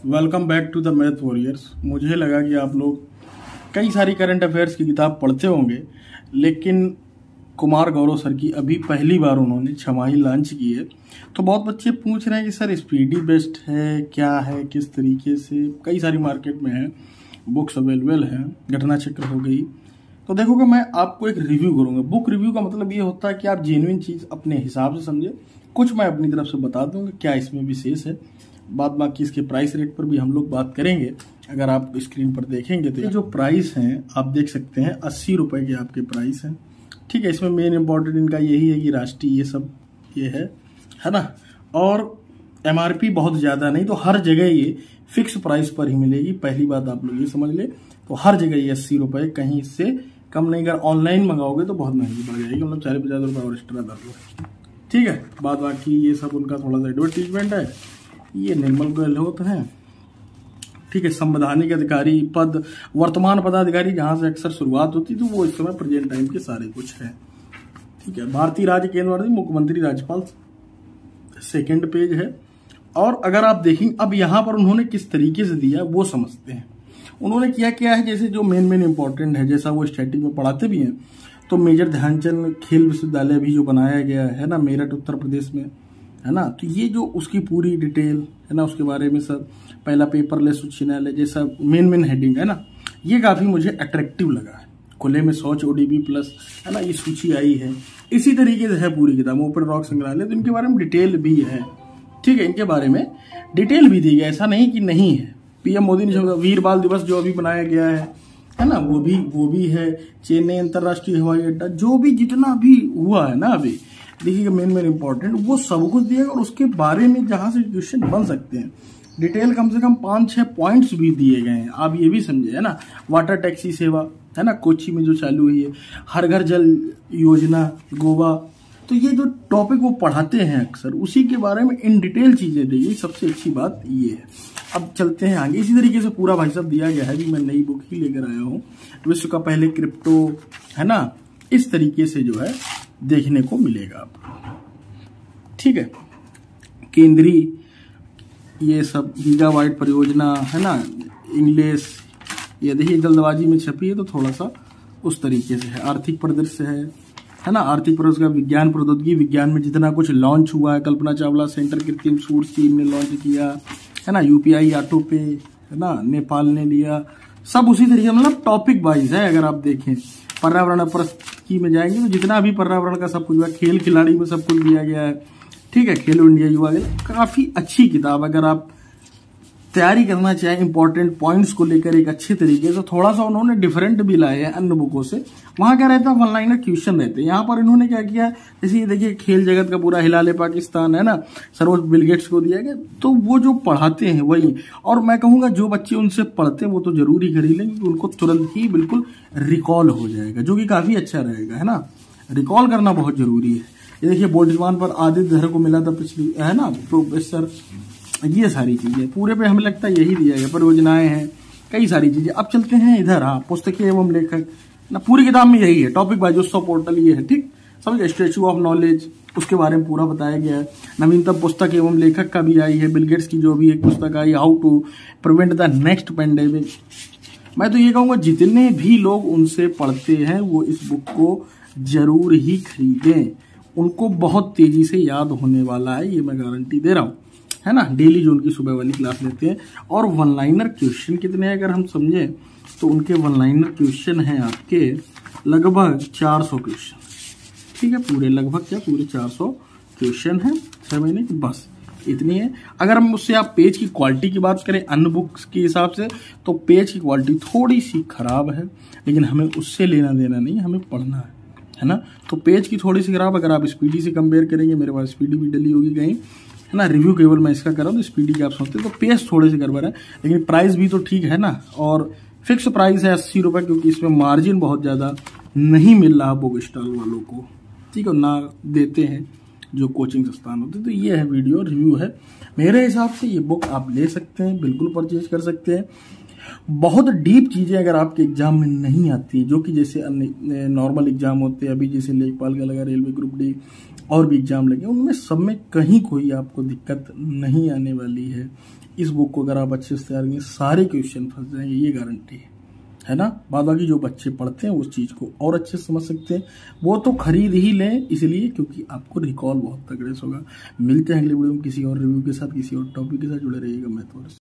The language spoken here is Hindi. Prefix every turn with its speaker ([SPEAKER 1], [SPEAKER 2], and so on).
[SPEAKER 1] Welcome back to the math warriors. मुझे लगा कि आप लोग कई सारी करंट अफेयर्स की किताब पढ़ते होंगे, लेकिन कुमार गौरव सर की अभी पहली बार उन्होंने छमाही लॉन्च की है। तो बहुत बच्चे पूछ रहे हैं कि सर स्पीडी बेस्ट है, क्या है, किस तरीके से। कई सारी मार्केट में है, बुक्स अवेलेबल हैं, घटना चक्र हो गई। तो देखोगे मैं आपको एक रिव्यू करूंगा। बुक रिव्यू का मतलब ये होता है कि आप जेन्युइन चीज़ अपने हिसाब से समझे। कुछ मैं अपनी तरफ से बता दूंगा क्या इसमें विशेष है। बाद बाकी इसके प्राइस रेट पर भी हम लोग बात करेंगे। अगर आप स्क्रीन पर देखेंगे तो ये जो प्राइस हैं आप देख सकते हैं 80 रुपए के आपके प्राइस हैं। ठीक है, इसमें मेन इंपॉर्टेंट इनका यही है कि राष्ट्रीय ये सब ये है ना। और एमआरपी बहुत ज़्यादा नहीं, तो हर जगह ये फिक्स प्राइस पर ही मिलेगी। पहली बात आप लोग ये समझ ले, तो हर जगह ये 80 रुपए, कहीं इससे कम नहीं। अगर ऑनलाइन मंगाओगे तो बहुत महंगी पड़ जाएगी, मतलब 40-50 रुपये और एक्स्ट्रा दर लो। ठीक है, बाद बाकी ये सब उनका थोड़ा सा एडवर्टीजमेंट है। ये निर्मल गोयल होते हैं। ठीक है, संवैधानिक अधिकारी पद, वर्तमान पदाधिकारी जहां से अक्सर शुरुआत होती तो वो इस समय प्रेजेंट टाइम के सारे कुछ है। ठीक है, भारतीय राज्य केंद्र मुख्यमंत्री राज्यपाल, सेकंड पेज है। और अगर आप देखेंगे अब यहाँ पर उन्होंने किस तरीके से दिया वो समझते हैं। उन्होंने क्या है, जैसे जो मेन इंपॉर्टेंट है, जैसा वो स्टैटिक में पढ़ाते भी हैं। तो मेजर ध्यानचंद खेल विश्वविद्यालय भी जो बनाया गया है ना, मेरठ उत्तर प्रदेश में, है ना। तो ये जो उसकी पूरी डिटेल है ना, उसके बारे में सब, पहला पेपरलेस उच्च न्यायालय जैसा मेन हेडिंग है ना, ये काफी मुझे अट्रैक्टिव लगा है। खुले में शौच ODB प्लस है ना, ये सूची आई है। इसी तरीके से है पूरी किताब। ओपन रॉक संग्रहालय, तो इनके बारे में डिटेल भी है। ठीक है, इनके बारे में डिटेल भी दी है, ऐसा नहीं कि नहीं है। PM मोदी ने जो वीर बाल दिवस जो अभी बनाया गया है ना, वो भी है। चेन्नई अंतर्राष्ट्रीय हवाई अड्डा, जो भी जितना भी हुआ है ना अभी, देखिएगा मेन इंपॉर्टेंट वो सब कुछ दिएगा। और उसके बारे में जहां से क्वेश्चन बन सकते हैं, डिटेल कम से कम 5-6 पॉइंट्स भी दिए गए हैं। आप ये भी समझे है ना। वाटर टैक्सी सेवा है ना, कोच्चि में जो चालू हुई है, हर घर जल योजना गोवा। तो ये जो टॉपिक वो पढ़ाते हैं अक्सर, उसी के बारे में इन डिटेल चीजें दी। सबसे अच्छी बात ये है। अब चलते हैं आगे। इसी तरीके से पूरा भाई साहब दिया गया है। भी मैं नई बुक ही लेकर आया हूँ, विश्व का पहले क्रिप्टो है ना, इस तरीके से जो है देखने को मिलेगा आपको। ठीक है, केंद्रीय ये सब गीगाबाइट परियोजना है ना, इंग्लिश ये देखिए जल्दबाजी में छपी है तो थोड़ा सा उस तरीके से है। आर्थिक परिदृश्य है ना, आर्थिक परिदृश्य का विज्ञान प्रौद्योगिकी, विज्ञान में जितना कुछ लॉन्च हुआ है, कल्पना चावला सेंटर कृत्रिम सूर्य चीन ने लॉन्च किया है ना, UPI ऑटो पे है ना, नेपाल ने लिया, सब उसी तरीके, मतलब टॉपिक वाइज है। अगर आप देखें पर्यावरण परिस्थिति में जाएंगे तो जितना भी पर्यावरण का सब कुछ हुआ, खेल खिलाड़ी में सब कुछ दिया गया है। ठीक है, खेलो इंडिया युवा, काफी अच्छी किताब। अगर आप तैयारी करना चाहें इंपॉर्टेंट पॉइंट्स को लेकर एक अच्छे तरीके से, थोड़ा सा उन्होंने डिफरेंट भी लाए हैं अन्य बुकों से। वहां क्या रहता है, वन लाइनर क्वेश्चन रहते हैं। यहाँ पर इन्होंने क्या किया है, जैसे ये देखिए खेल जगत का पूरा हिलाले पाकिस्तान है ना, सर्वोच्च बिल गेट्स को दिया गया। तो वो जो पढ़ाते हैं वही, और मैं कहूंगा जो बच्चे उनसे पढ़ते हैं वो तो जरूर ही खरीद लेंगे, उनको तुरंत ही बिल्कुल रिकॉल हो जाएगा, जो कि काफी अच्छा रहेगा है ना। रिकॉल करना बहुत जरूरी है। ये देखिए बोर्डमान पर आदित्य धर को मिला था पिछली है ना, प्रोफेसर। ये सारी चीजें पूरे पे हमें लगता है यही दिया गया, परियोजनाएं हैं, कई सारी चीजें। अब चलते हैं इधर, हाँ, पुस्तकें एवं लेखक ना, पूरी किताब में यही है। टॉपिक बाइजोस्टो पोर्टल ये है। ठीक, समझ, स्टैच्यू ऑफ नॉलेज उसके बारे में पूरा बताया गया है। नवीनतम पुस्तक एवं लेखक का भी आई है, बिल गेट्स की जो भी एक पुस्तक आई, how to prevent the next pandemic. मैं तो ये कहूंगा जितने भी लोग उनसे पढ़ते हैं वो इस बुक को जरूर ही खरीदें, उनको बहुत तेजी से याद होने वाला है, ये मैं गारंटी दे रहा हूँ है ना। डेली जो उनकी सुबह वाली क्लास लेते हैं। और वन लाइनर क्वेश्चन कितने हैं अगर हम समझें तो उनके वन लाइनर क्वेश्चन हैं आपके लगभग 400 क्वेश्चन। ठीक है, पूरे लगभग क्या पूरे 400 क्वेश्चन हैं 6 महीने की, बस इतनी है। अगर हम उससे आप पेज की क्वालिटी की बात करें अन्य बुक्स के हिसाब से, तो पेज की क्वालिटी थोड़ी सी खराब है, लेकिन हमें उससे लेना देना नहीं, हमें पढ़ना है ना। तो पेज की थोड़ी सी खराब, अगर आप स्पीडी से कंपेयर करेंगे, मेरे पास स्पीडी भी डली होगी कहीं है ना, रिव्यू केवल मैं इसका कर रहा हूँ तो स्पीडी की आप सोचते हैं, तो पेज थोड़े से गड़बड़ है, लेकिन प्राइस भी तो ठीक है ना। और फिक्स प्राइस है 80 रुपये, क्योंकि इसमें मार्जिन बहुत ज़्यादा नहीं मिल रहा बुक स्टॉल वालों को। ठीक है, ना देते हैं जो कोचिंग संस्थान होते हैं। तो ये है वीडियो रिव्यू है। मेरे हिसाब से ये बुक आप ले सकते हैं, बिल्कुल परचेज कर सकते हैं। बहुत डीप चीजें अगर आपके एग्जाम में नहीं आती, जो कि जैसे नॉर्मल एग्जाम होते हैं अभी, जैसे लेखपाल का लगा, रेलवे ग्रुप D, और भी एग्जाम लगे, उनमें सब में कहीं कोई आपको दिक्कत नहीं आने वाली है। इस बुक को अगर आप अच्छे से तैयार करेंगे सारे क्वेश्चन फंस जाएंगे, ये गारंटी है ना। बाद बाकी जो बच्चे पढ़ते हैं उस चीज़ को और अच्छे से समझ सकते हैं, वो तो खरीद ही लें इसलिए क्योंकि आपको रिकॉल बहुत तगड़े से होगा। मिलते हैं अगले वीडियो में किसी और रिव्यू के साथ, किसी और टॉपिक के साथ। जुड़े रहिएगा मैं तो